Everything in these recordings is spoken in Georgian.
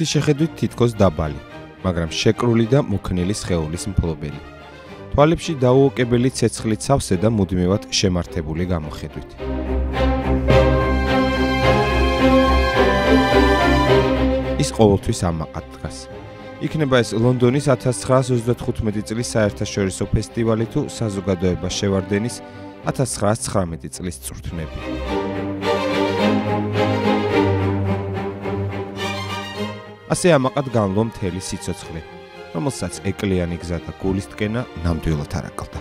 ერთი შეხედვით თითქოს დაბალი, მაგრამ შეკრული და მოქნილი სხეულის მფლობელი. თვალებში დაუოკებელი ცეცხლით სავსე და მუდმივად შემართებული გამოხედვით. ის ყოველთვის ამაყად დგას. იქნება ეს ლონდონის 1935 წლის საერთაშორისო ფესტივალი თუ საზოგადოება შევარდენის 1919 წლის წვრთნები. ასე ამაყად განლო მთელი სიცოცხლე, რომელსაც ეკლიანი გზა და გულისტკენა ნამდვილად არ აკლდა.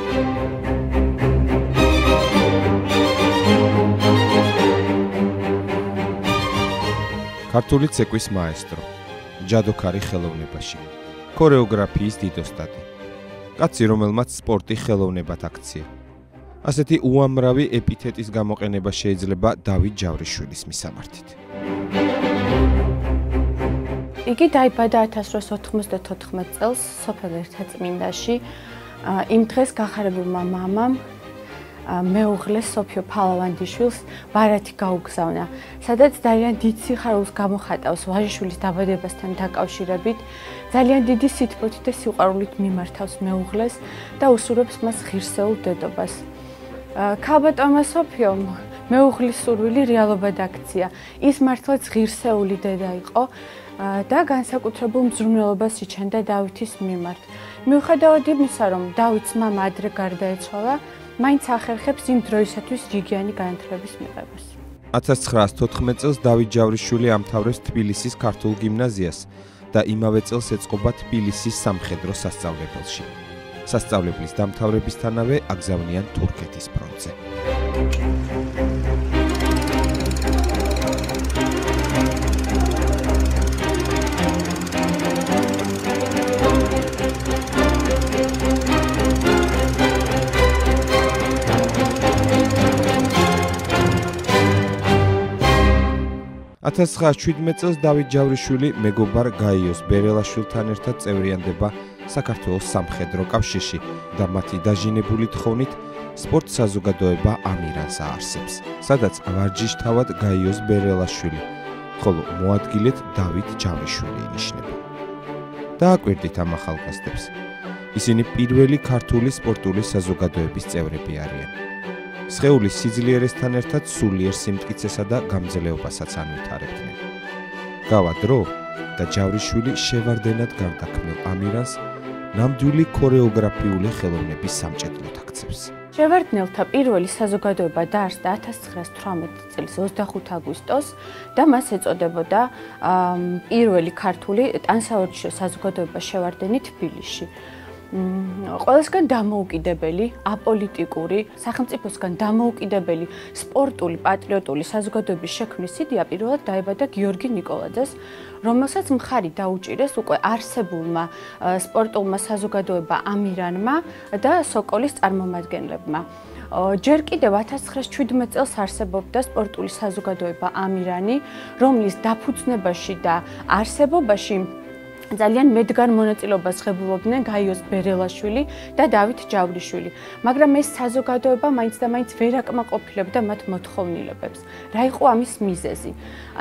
ქართული ცეკვის მაესტრო, ჯადოქარი ხელოვნებაში, ქორეოგრაფიის დიდოსტატი, კაცი, რომელმაც სპორტი ხელოვნებად აქცია. ასეთი უამრავი ეპითეტის გამოყენება შეიძლება დავით ჯავრიშვილის მისამართით. იგი დაიბადა 1894 წელს სოფელ ერთაწმინდაში. იმ დღეს გახარებულმა მამამ მეუღლეს სოფიო ფალავანდიშვილს ბარათი გაუგზავნა, სადაც ძალიან დიდ სიხარულს გამოხატავს ვაჟიშვილის დაბადებასთან დაკავშირებით. ძალიან დიდი სითბოთით და სიყვარულით მიმართავს მეუღლეს და უსურვებს მას ღირსეულ დედობას. ქალბატონმა სოფიომ მეუღლის სურვილი რეალობად აქცია. ის მართლაც ღირსეული დედა იყო და განსაკუთრებულ მზრუნველობას იჩენდა დავითის მიმართ. მიუხედავად იმისა, რომ დავითს მამა ადრე გარდაეცვალა, მაინც ახერხებს იმ დროისათვის რიგიანი განათლების მიღებას. 1914 წელს დავით ჯავრიშვილი ამთავრებს თბილისის ქართულ გიმნაზიას და იმავე წელს ეწყობა თბილისის სამხედრო სასწავლებელში. სასწავლებლის დამთავრებისთანავე აგზავნიან თურქეთის ფრონტზე. $1917 წელს დავით ჯავრიშვილი მეგობარ გაიოს ბერელაშვილთან ერთად წევრიანდება საქართველოს სამხედრო კავშირში და მათი დაჟინებული თხოვნით სპორტ საზოგადოება ამირანს აარსებს, სადაც ვარჯიშთავად გაიოს ბერელაშვილი, ხოლო მოადგილედ დავით ჯავრიშვილი ინიშნება. დააკვირდით ამ ახალგაზრდებს. ისინი პირველი ქართული სპორტული საზოგადოების წევრები არიან. სხეულის სიძლიერესთან ერთად სულიერ სიმტკიცესა და გამძლეობასაც ანვითარებდნენ. გავა დრო და ჯავრიშვილი შევარდენად გარდაქმნილ ამირანს ნამდვილი ქორეოგრაფიული ხელოვნების სამჭედლოდ აქცევს. შევარდნელთა პირველი საზოგადოება დაარსდა 1918 წლის 25 აგვისტოს და მას ეწოდებოდა პირველი ქართული ტანსაორჩიო საზოგადოება შევარდენი თბილისში. ყველასგან დამოუკიდებელი, აპოლიტიკური, სახელმწიფოსგან დამოუკიდებელი სპორტული, პატრიოტული საზოგადოების შექმნის იდეა პირველად დაებადა გიორგი ნიკოლაძეს, რომელსაც მხარი დაუჭირეს უკვე არსებულმა სპორტულმა საზოგადოება ამირანმა და სოკოლის წარმომადგენლებმა. ჯერ კიდევ 1917 წელს არსებობდა სპორტული საზოგადოება ამირანი, რომლის დაფუძნებაში და არსებობაში ძალიან მედგარ მონაწილეობას ღებულობდნენ გაიოს ბერელაშვილი და დავით ჯავრიშვილი, მაგრამ ეს საზოგადოება მაინც და მაინც ვერ აკმაყოფილებდა მათ მოთხოვნილებებს. რა იყო ამის მიზეზი?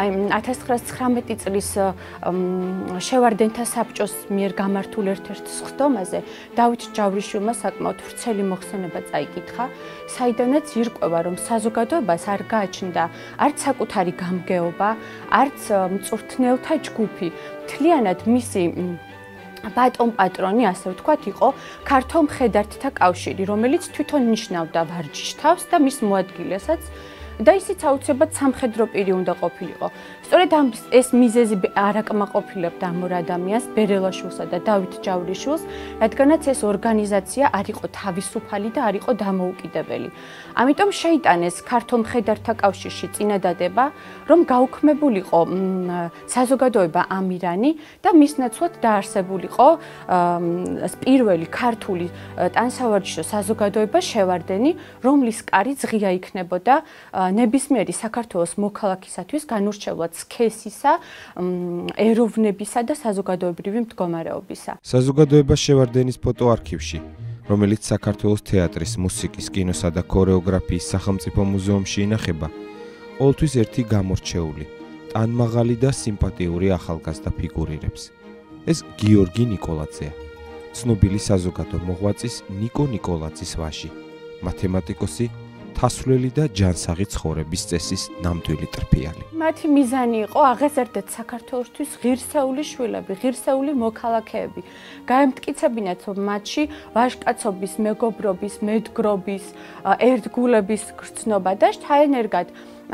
1919 წლის შევარდენთა საბჭოს მიერ გამართულ ერთ-ერთ სხდომაზე დავით ჯავრიშვილმა საკმაოდ ვრცელი მოხსენება წაიკითხა, საიდანაც ირკვევა, რომ საზოგადოებას არ გააჩნდა არც საკუთარი გამგეობა, არც მწვრთნელთა ჯგუფი. მთლიანად მისი ბატონ-პატრონი, ასე ვთქვათ, იყო ქართულ მხედართთა კავშირი, რომელიც თვითონ ნიშნავდა ვარჯიშთავს და მის მოადგილესაც და ისიც აუცილებლად სამხედრო პირი უნდა ყოფილიყო. სწორედ ეს მიზეზი არ აკმაყოფილებდა ამ ორ ადამიანს, ბერელაშვილსა და დავით ჯავრიშვილს, რადგანაც ეს ორგანიზაცია არ იყო თავისუფალი და არ იყო დამოუკიდებელი. ამიტომ შეიტანეს ქართულ მხედართა კავშირში წინადადება, რომ გაუქმებულიყო საზოგადოება ამირანი და მის ნაცვლად დაარსებულიყო პირველი ქართული ტანსავარჯიშო საზოგადოება შევარდენი, რომლის კარი ღია იქნებოდა ნებისმიერი საქართველოს მოქალაქისათვის განურჩევლად სქესისა, ეროვნებისა და საზოგადოებრივი მდგომარეობისა. საზოგადოება შევარდენის ფოტოარქივში, რომელიც საქართველოს თეატრის, მუსიკის, კინოსა და ქორეოგრაფიის სახელმწიფო მუზეუმში ინახება, ყოველთვის ერთი გამორჩეული ტანმაღალი და სიმპათიური ახალგაზრდა ფიგურირებს. ეს გიორგი ნიკოლაძეა, ცნობილი საზოგადო მოღვაწის ნიკო ნიკოლაძის ვაჟი, მათემატიკოსი, თასვლელი და ჯანსაღი ცხოვრების წესის ნამდვილი ტრფიალი. მათი მიზანი იყო აღეზარდეთ საქართველოსთვის ღირსეული შვილები, ღირსეული მოქალაქეები. გაემტკიცებინათ, რომ მათში ვაჟკაცობის, მეგობრობის, მედგრობის, ერთგულების გრძნობა და შთაენერგად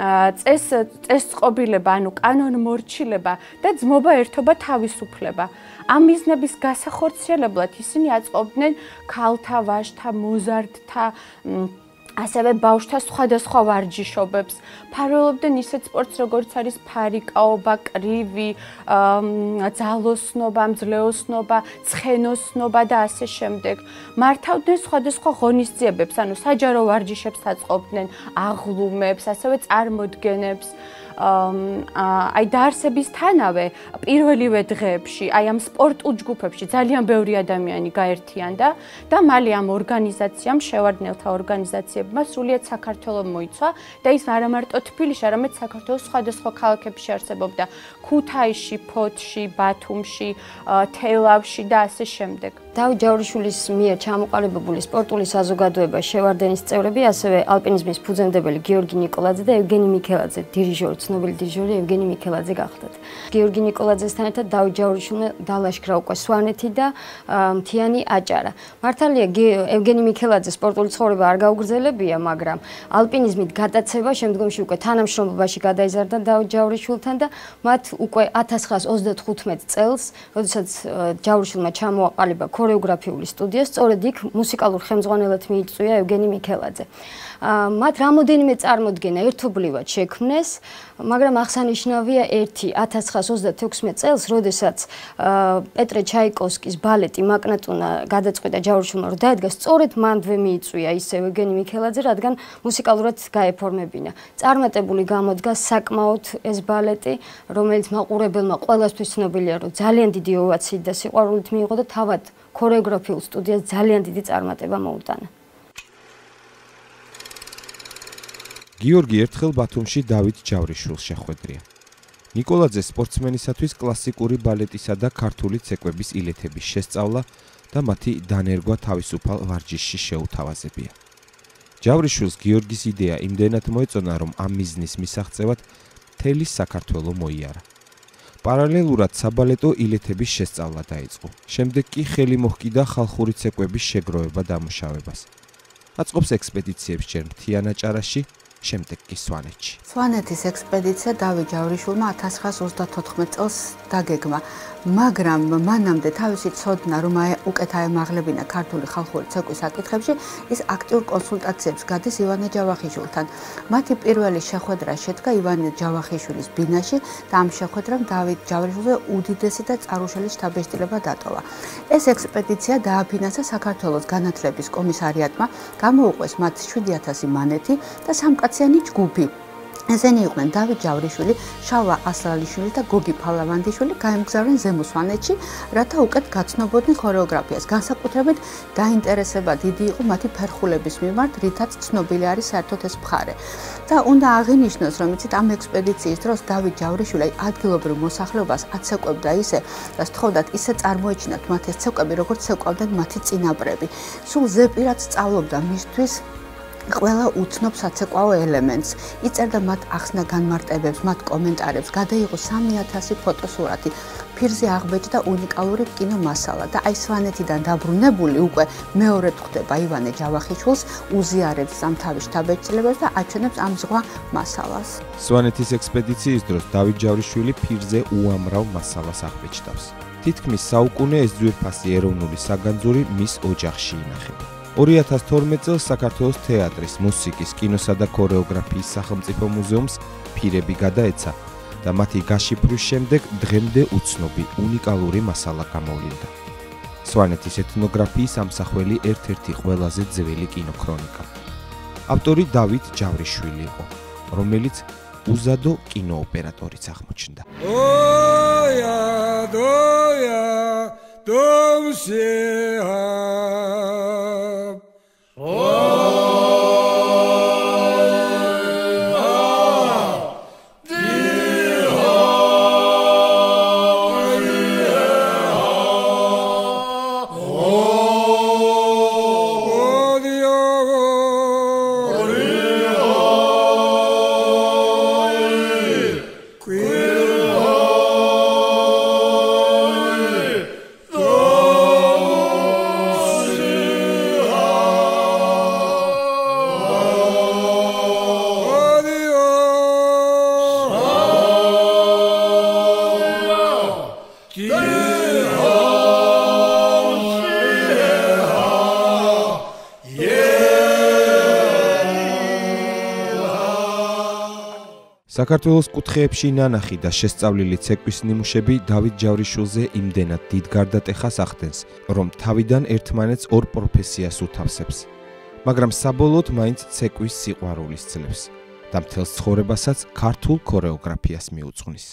წესწყობილება, ანუ კანონმორჩილება და ძმობა, ერთობა, თავისუფლება. ამ მიზნების გასახორციელებლად ისინი აწყობდნენ ქალთა, ვაჟთა, მოზარდთა, ასევე ბავშვთა სხვადასხვა ვარჯიშობებს, ფარველობდნენ ისეთ სპორტს, როგორც არის ფარიკაობა, კრივი, ძალოსნობა, მძლეოსნობა, ცხენოსნობა და ასე შემდეგ. მართავდნენ სხვადასხვა ღონისძიებებს, ანუ საჯარო ვარჯიშებს აწყობდნენ, აღლუმებს, ასევე წარმოდგენებს. აი დაარსებისთანავე პირველივე დღეებში, აი ამ სპორტულ ჯგუფებში ძალიან ბევრი ადამიანი გაერთიანდა და მალე ამ ორგანიზაციამ, შევარდნელთა ორგანიზაციებმა სრულიად საქართველო მოიცვა და ის არა მარტო თბილისში, არამედ საქართველოს სხვადასხვა ქალაქებში არსებობდა ქუთაისში, ფოთში, ბათუმში, თელავში და ასე შემდეგ. დავით ჯავრიშვილის მიერ ჩამოყალიბებული სპორტული საზოგადოება შევარდენის წევრები, ასევე ალპინიზმის ფუძემდებელი გიორგი ნიკოლაძე და ევგენი მიქელაძე, დირიჟორი, ცნობილი დირიჟორი ევგენი მიქელაძე გახდათ. გიორგი ნიკოლაძესთან ერთად დავით ჯავრიშვილმა დალაშქრა უკვე სვანეთი და მთიანი აჭარა. მართალია ევგენი მიქელაძე სპორტული ცხოვრება არ გაუგრძელებია, მაგრამ ალპინიზმით გადაცემა შემდგომში უკვე თანამშრომლობაში გადაიზარდა დავით ჯავრიშვილთან და მათ უკვე 1935 წელს, როდესაც ჯავრიშვილმა ჩამოაყალიბა ქორეოგრაფიული სტუდია, სწორედ იქ მუსიკალურ ხელმძღვანელად მიიწვია ევგენი მიქელაძე. მათ რამოდენიმე წარმოდგენა ერთობლივად შექმნეს, მაგრამ აღსანიშნავია ერთი 1926 წელს, როდესაც პეტრე ჩაიკოვსკის ბალეტი მაკნატუნა გადაწყვიტა ჯავრიშვილმა, რომ დაედგა, სწორედ მანდვე მიიწვია ისე ევგენი მიქელაძე, რადგან მუსიკალურად გაეფორმებინა. წარმატებული გამოდგა საკმაოდ ეს ბალეტი, რომელიც მაყურებელმა ყველასთვის ცნობილია, რომ ძალიან დიდი ოვაციით და სიყვარულით მიიღო და თავად ქორეოგრაფიულ სტუდიას ძალიან დიდი წარმატება მოუტანა. გიორგი ერთხელ ბათუმში დავით ჯავრიშვილს შეხვედრია. ნიკოლაძე სპორტსმენისათვის კლასიკური ბალეტისა და ქართული ცეკვების ილეთების შესწავლა და მათი დანერგვა თავისუფალ ვარჯიშში შეუთავაზებია. ჯავრიშვილს გიორგის იდეა იმდენად მოეწონა, რომ ამ მიზნის მისაღწევად მთელი საქართველო მოიარა. პარალელურად საბალეტო ილეთების შესწავლა დაიწყო. შემდეგ კი ხელი მოჰკიდა ხალხური ცეკვების შეგროვება დამუშავებას. აწყობს ექსპედიციებს ჯერ მთიან აჭარაში, შემდეგ კი სვანეთში. სვანეთის ექსპედიცია დავით ჯავრიშვილმა 1934 წელს დაგეგმა, მაგრამ მანამდე თავისი ცოდნა, რომ უკეთ აემაღლებინა ქართული ხალხური ცეკვის საკითხებში, ის აქტიურ კონსულტაციებს გადის ივანე ჯავახიშვილთან. მათი პირველი შეხვედრა შედგა ივანე ჯავახიშვილის ბინაში და ამ შეხვედრამ დავით ჯავრიშვილზე უდიდესი და წარუშელი შთაბეჭდილება დატოვა. ეს ექსპედიცია დააფინანსა საქართველოს განათლების კომისარიატმა, გამოუყვეს მათ 7000 მანეთი და სამკაციანი ჯგუფი. ესენი იყვნენ დავით ჯავრიშვილი, შალვა ასლალიშვილი და გოგი ფალავანდიშვილი, გაემგზავრნენ ზემო სვანეთში, რათა უკეთ გაცნობოდნენ ქორეოგრაფიას. განსაკუთრებით დაინტერესება დიდი იყო მათი ფერხულების მიმართ, რითაც ცნობილი არის საერთოდ ეს მხარე. და უნდა აღინიშნოს, რომ იცით, ამ ექსპედიციის დროს დავით ჯავრიშვილი ადგილობრივ მოსახლეობას აცეკვებდა ისე და სთხოვდათ ისე წარმოეჩინათ მათ ეს ცეკვები, როგორც ცეკვავდნენ მათი წინაპრები. სულ ზეპირად სწავლობდა მისთვის ყველა უცნობ საცეკვაო ელემენტს, იწერდა მათ ახსნა განმარტებებს, მათ კომენტარებს, გადაიღო 3000 ფოტოსურათი, ფირზე აღბეჭდა უნიკალური კინომასალა და აი სვანეთიდან დაბრუნებული უკვე მეორედ ხვდება ივანე ჯავახიშვილს, უზიარებს ამ თავის შთაბეჭდილებას და აჩვენებს ამ ზღვა მასალას. სვანეთის ექსპედიციის დროს დავით ჯავრიშვილი ფირზე უამრავ მასალას აღბეჭდავს. თითქმის საუკუნე ეს ძვირფასი ეროვნული საგანძური მის ოჯახში ინახება. 2012 წელს საქართველოს თეატრის, მუსიკის, კინოსა და ქორეოგრაფიის სახელმწიფო მუზეუმს ფირები გადაეცა და მათი გაშიფვრის შემდეგ დღემდე უცნობი უნიკალური მასალა გამოვლინდა. სვანეთის ეთნოგრაფიის ამსახველი ერთ-ერთი ყველაზე ძველი კინოქრონიკა. ავტორი დავით ჯავრიშვილი იყო, რომელიც უზადო კინოოპერატორიც აღმოჩნდა. საქართველოს კუთხეებში ნანახი და შესწავლილი ცეკვის ნიმუშები დავით ჯავრიშვილზე იმდენად დიდ გარდატეხას ახდენს, რომ თავიდან ერთმანეთს ორ პროფესიას უთავსებს. მაგრამ საბოლოოდ მაინც ცეკვის სიყვარულის ძლებს და მთელს ცხოვრებასაც ქართულ ქორეოგრაფიას მიუძღვნის.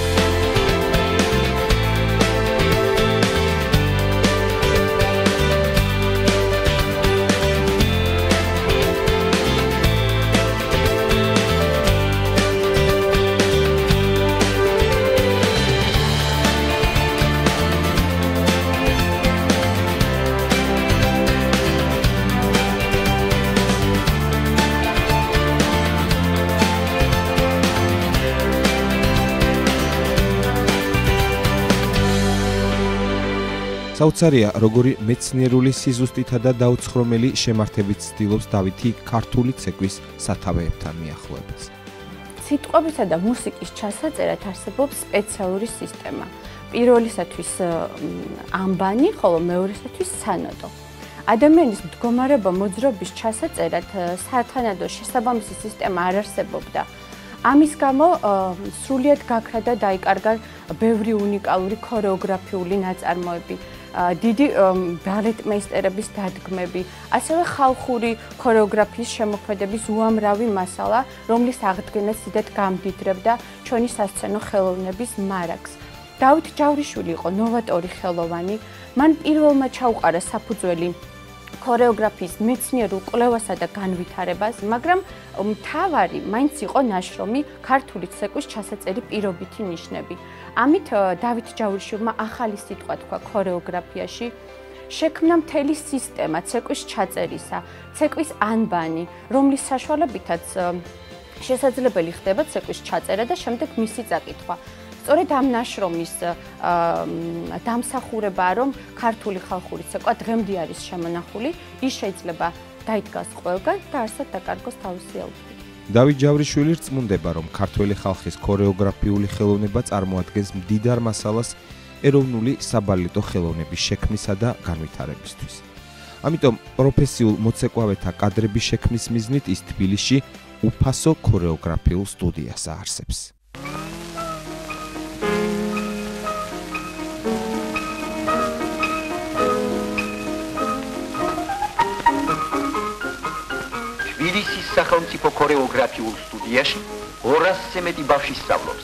საოცარია, როგორი მეცნიერული სიზუსტითა და დაუცხრომელი შემართებით ცდილობს დავითი ქართული ცეკვის სათავეებთან მიახლოებას. სიტყვებისა და მუსიკის ჩასაწერად არსებობს სპეციალური სისტემა. პირველისათვის ამბანი, ხოლო მეორესათვის სანოტო. ადამიანის მდგომარეობა მოძრაობის ჩასაწერად სათანადო შესაბამისი სისტემა არ არსებობდა. ამის გამო სრულიად გაქრა და დაიკარგა ბევრი უნიკალური ქორეოგრაფიული ნაწარმოები. დიდი ბალეტმეისტერების დადგმები, ასევე ხალხური ქორეოგრაფიის შემოქმედების უამრავი მასალა, რომლის აღდგენაც დიდად გამდიდრებდა ჩვენი სასცენო ხელოვნების მარაგს. დავით ჯავრიშვილი იყო ნოვატორი ხელოვანი, მან პირველმა ჩაუყარა საფუძველი ქორეოგრაფიის მეცნიერულ კვლევასა და განვითარებას, მაგრამ მთავარი მაინც იყო ნაშრომი ქართული ცეკვის ჩასაწერი პირობითი ნიშნები. ამით დავით ჯავრიშვილმა ახალი სიტყვა თქვა ქორეოგრაფიაში, შექმნა მთელი სისტემა ცეკვის ჩაწერისა, ცეკვის ანბანი, რომლის საშუალებითაც შესაძლებელი ხდება ცეკვის ჩაწერა და შემდეგ მისი წაკითხვა. სწორედ ამ ნაშრომის დამსახურებაა, რომ ქართული ხალხური ცეკვა დღემდე არის შემონახული, ის შეიძლება დაიდგას ყველგან და არსად დაკარგოს თავისი ალბათი. დავით ჯავრიშვილი რწმუნდება, რომ ქართველი ხალხის ქორეოგრაფიული ხელოვნება წარმოადგენს მდიდარ მასალას ეროვნული საბალეტო ხელოვნების შექმნისა და განვითარებისთვის. ამიტომ პროფესიულ მოცეკვავეთა კადრების შექმნის მიზნით ის თბილისში უფასო ქორეოგრაფიულ სტუდიას აარსებს. თბილისის სახელმწიფო ქორეოგრაფიულ სტუდიაში 200-ზე მეტი ბავშვი სწავლობს.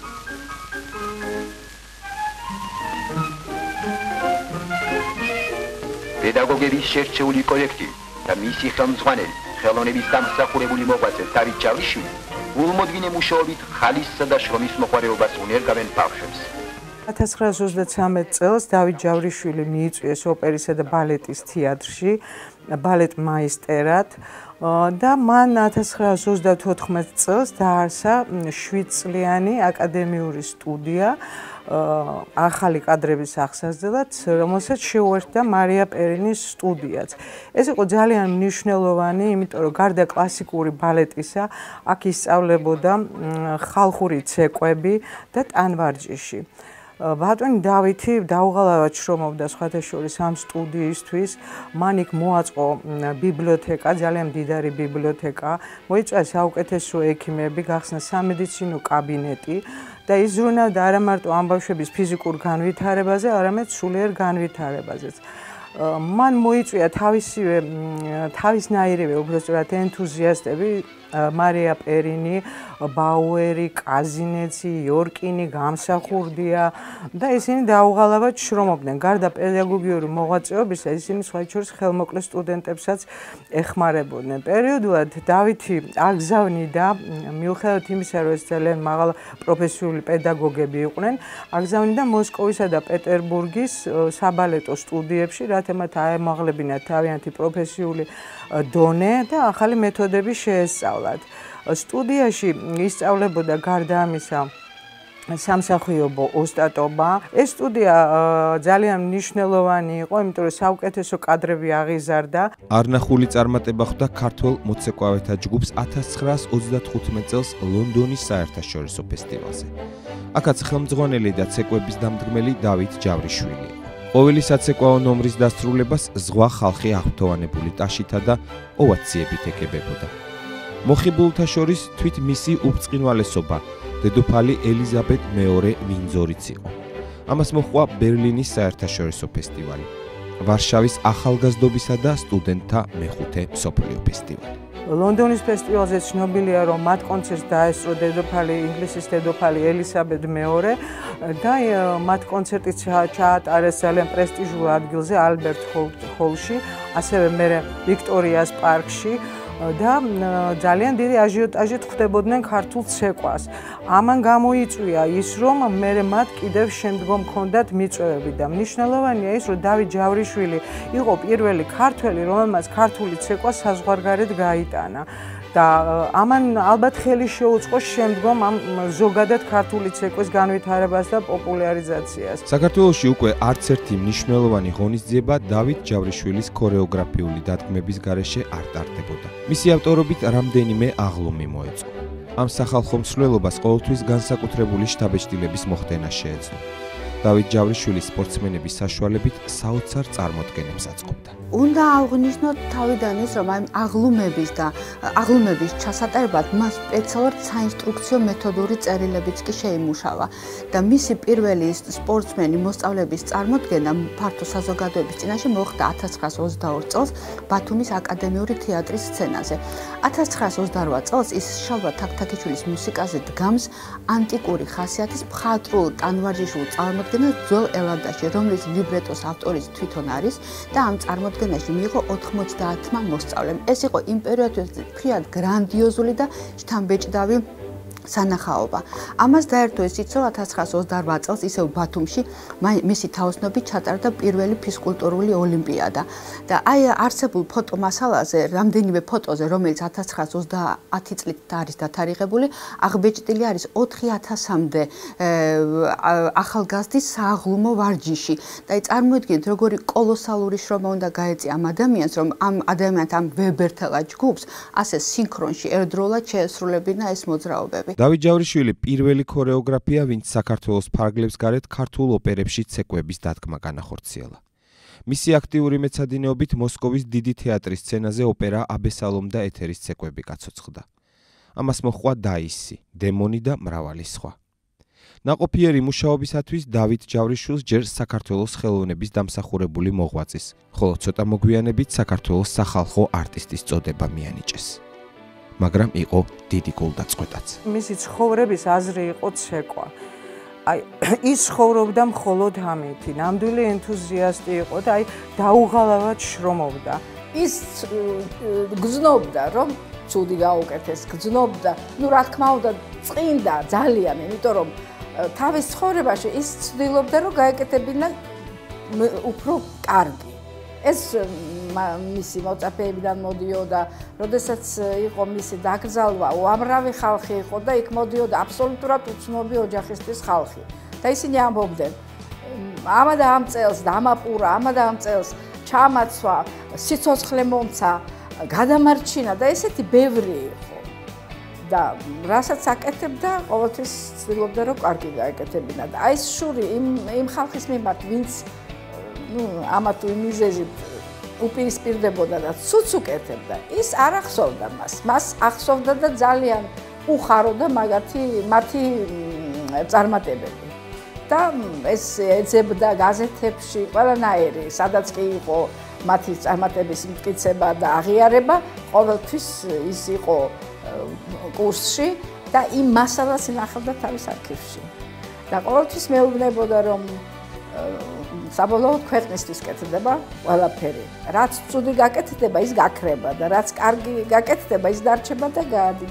პედაგოგების შერჩეული კოლექტივი და მისი ხელმძღვანელი, ხელოვნების დამსახურებული მოღვაწე დავით ჯავრიშვილი გულმოდგინე მუშაობით ხალისსა და შრომის მოყვარეობას უნერგავენ ბავშვებს. 1933 წელს დავით ჯავრიშვილი მიიწვიეს ოპერისა და ბალეტის თეატრში ბალეტმაისტერად და მან 1934 წელს დაარსა 7 წლიანი აკადემიური სტუდია ახალი კადრების აღსაზრდელად, რომელსაც შეუერთდა მარია პერინის სტუდიაც. ეს იყო ძალიან მნიშვნელოვანი, იმიტომ რომ გარდა კლასიკური ბალეტისა, აქ ისწავლებოდა ხალხური ცეკვები და ტანვარჯიში. ბატონი დავითი დაუღალავად შრომობდა სხვათა შორის ამ სტუდიისთვის, მან იქ მოაწყო ბიბლიოთეკა, ძალიან მდიდარი ბიბლიოთეკა, მოიწვია საუკეთესო ექიმები, გახსნა სამედიცინო კაბინეტი და იზრუნავდა არა მარტო ამ ბავშვების ფიზიკურ განვითარებაზე, არამედ სულიერ განვითარებაზეც. მან მოიწვია თავისნაირივე უბრალოდ ენთუზიასტები, მარია პერინი, ბაუერი, კაზინეცი, იორკინი, გამსახურდია და ისინი დაუღალავად შრომობდნენ. გარდა პედაგოგიური მოღვაწეობისა, ისინი სხვათა შორის ხელმოკლე სტუდენტებსაც ეხმარებოდნენ. პერიოდულად დავითი აგზავნიდა, მიუხედავად იმისა, რომ ეს ძალიან მაღალ პროფესიული პედაგოგები იყვნენ, აგზავნიდა მოსკოვისა და პეტერბურგის საბალეტო სტუდიებში, რათა მათ აემაღლებინათ თავიანთი პროფესიული დონე და ახალი მეთოდები შეესწავლათ. სტუდიაში ისწავლებოდა გარდა ამისა სამსახიობო ოსტატობა. ეს სტუდია ძალიან მნიშვნელოვანი იყო, იმიტომ რომ საუკეთესო კადრები აღიზარდა. არნახული წარმატება ხვდა ქართველ მოცეკვავეთა ჯგუფს 1935 წელს ლონდონის საერთაშორისო ფესტივალზე. აქაც ხელმძღვანელი და ცეკვების დამდგმელი დავით ჯავრიშვილი. ყოველი საცეკვაო ნომრის დასრულებას ზღვა ხალხი აღფრთოვანებული ტაშითა და ოვაციებით ეკებებოდა. მოხიბულთა შორის თვით მისი უბწყინვალესობა დედოფალი ელიზაბეთ მეორე ვინძორიც იყო. ამას მოჰყვა ბერლინის საერთაშორისო ფესტივალი, ვარშავის ახალგაზრდობისა და სტუდენტთა მეხუთე მსოფლიო ფესტივალი. ლონდონის ფესტივალზე ცნობილია, რომ მათ კონცერტს დაესწრო ინგლისის დედოფალი ელიზაბეთ მეორე და მათ კონცერტი ჩაატარეს ძალიან პრესტიჟულ ადგილზე, ალბერტ ჰოლში, ასევე მერე ვიქტორიას პარკში და ძალიან დიდი აჟიოტაჟით ხვდებოდნენ ქართულ ცეკვას. ამან გამოიწვია ის, რომ მერე მათ კიდევ შემდგომ ჰქონდათ მიწვევები და მნიშვნელოვანია ის, რომ დავით ჯავრიშვილი იყო პირველი ქართველი, რომელმაც ქართული ცეკვა საზღვარგარეთ გაიტანა. და ამან ალბათ ხელი შეუწყო შემდგომ ამ ზოგადად ქართული ცეკვის განვითარებას და პოპულარიზაციას. საქართველოში უკვე არც ერთი მნიშვნელოვანი ღონისძიება დავით ჯავრიშვილის ქორეოგრაფიული დადგმების გარეშე არ ტარდებოდა. მისი ავტორობით რამდენიმე აღლუმი მოეწყო. ამ სახალხო მსვლელობას ყოველთვის განსაკუთრებული შთაბეჭდილების მოხდენა შეეძლო. დავით ჯავრიშვილი სპორტსმენების საშუალებით საოცარ წარმოდგენებს აწყობდა. უნდა აღვნიშნოთ თავიდან ის, რომ აი აღლუმების ჩასატარებლად მას სპეციალურად საინსტრუქციო მეთოდური წერილებიც კი შეიმუშავა და მისი პირველი სპორტსმენი მოსწავლების წარმოდგენა ფართო საზოგადოების წინაშე მოხდა 1922 წელს ბათუმის აკადემიური თეატრის სცენაზე. 1928 წელს ის შალვა თაქთაქიშვილის მუსიკაზე დგამს ანტიკური ხასიათის მხატვრულ ტანვარჯიშულ წარმოდგენას ძველ ელადაში, რომლის ლიბრეტოს ავტორიც თვითონ არის და ამ წარმოდგენაში მიიღო 90-მა მოსწავლემ. ეს იყო იმ პერიოდში ფრიად გრანდიოზული და შთამბეჭდავი სანახაობა. ამას დაერთო ისიც, რომ 1928 წელს ისევ ბათუმში მისი თაოსნობით ჩატარდა პირველი ფიზკულტურული ოლიმპიადა. და აი არსებულ ფოტომასალაზე, რამდენიმე ფოტოზე, რომელიც 1930 წლით არის დათარიღებული, აღბეჭდილი არის 4000-მდე ახალგაზრდის სააღლუმო ვარჯიში. და აი წარმოიდგინეთ, როგორი კოლოსალური შრომა უნდა გაეწია ამ ადამიანს, რომ ამ ადამიანთან ამ ვებერთელა ჯგუფს ასე სინქრონში ერთდროულად შეესრულებინა ეს მოძრაობები. დავით ჯავრიშვილი პირველი ქორეოგრაფია, ვინც საქართველოს ფარგლებს გარეთ ქართულ ოპერებში ცეკვების დადგმა განახორციელა. მისი აქტიური მეცადინეობით მოსკოვის დიდი თეატრის სცენაზე ოპერა აბესალომ და ეთერის ცეკვები გაცოცხლდა. ამას მოჰყვა დაისი, დემონი და მრავალი სხვა. ნაყოფიერი მუშაობისათვის დავით ჯავრიშვილს ჯერ საქართველოს ხელოვნების დამსახურებული მოღვაწის, ხოლო ცოტა მოგვიანებით საქართველოს სახალხო არტისტის წოდება მიანიჭეს. მაგრამ იყო დიდი გულდაწყვეტაც. მისი ცხოვრების აზრი იყო ცეკვა. აი ის ცხოვრობდა მხოლოდ ამით, ნამდვილი ენთუზიასტი იყო და აი დაუღალავად შრომობდა. ის გზნობდა, რომ ცუდი გაუკეთეს, გზნობდა, რა თქმა უნდა, წინდა ძალიან, იმიტომ რომ თავის ცხოვრებაში ის ცდილობდა, რომ გაეკეთებინა უფრო კარგი. ეს მისი მოწაფეებიდან მოდიოდა, როდესაც იყო მისი დაკრძალვა, უამრავი ხალხი იყო და იქ მოდიოდა აბსოლუტურად უცნობი ოჯახისთვის ხალხი. და ისინი ამბობდნენ, ამა და ამ წელს დამაპურა, ამა და ამ წელს ჩამაცვა, სიცოცხლე მომცა, გადამარჩინა და ესეთი ბევრი იყო. და რასაც აკეთებდა, ყოველთვის ცდილობდა, რომ კარგი გაეკეთებინა. და აი ეს შური იმ ხალხის მიმართ, ვინც ამა თუ იმ მიზეზით უპირისპირდებოდა და ცუც უკეთებდა, ის არ ახსოვდა მას. მას ახსოვდა და ძალიან უხაროდა მათი წარმატებები. და ეს ეძებდა გაზეთებში ყველანაირი, სადაც კი იყო მათი წარმატების მტკიცება და აღიარება, ყოველთვის ის იყო კურსში და იმ მასალას ინახავდა თავის არქივში. და ყოველთვის მეუბნებოდა, რომ საბოლოოდ ქვეყნისთვის კეთდება ყველაფერი. რაც ცუდი გაკეთდება, ის გაქრება და რაც კარგი გაკეთდება, ის დარჩება და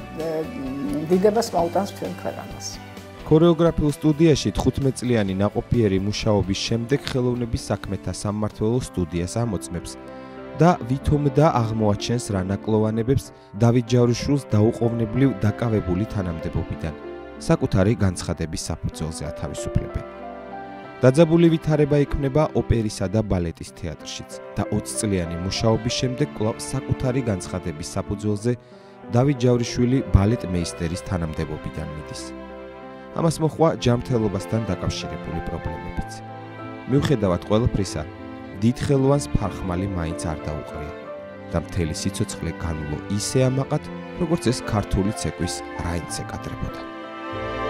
დიდებას მოუტანს ჩვენ ქვეყანას. ქორეოგრაფიულ სტუდიაში 15 წლიანი ნაყოფიერი მუშაობის შემდეგ ხელოვნების საქმეთა სამმართველო სტუდიას ამოწმებს და ვითომ და აღმოაჩენს რა ნაკლოვანებებს დავით ჯავრიშვილს დაუყოვნებლივ დაკავებული თანამდებობიდან საკუთარი განცხადების საფუძველზე ათავისუფლებენ. დაძაბული ვითარება იქმნება ოპერისა და ბალეტის თეატრშიც და 20 წლიანი მუშაობის შემდეგ კვლავ საკუთარი განცხადების საფუძველზე დავით ჯავრიშვილი ბალეტმეისტერის თანამდებობიდან მიდის. ამას მოჰყვა ჯანმრთელობასთან დაკავშირებული პრობლემებიც. მიუხედავად ყველაფრისა, დიდხელოვანს ფარხმალი მაინც არ დაუყრია და მთელი სიცოცხლე განვლო ისე ამაყად, როგორც ეს ქართული ცეკვის რაინდს ეკადრებოდა.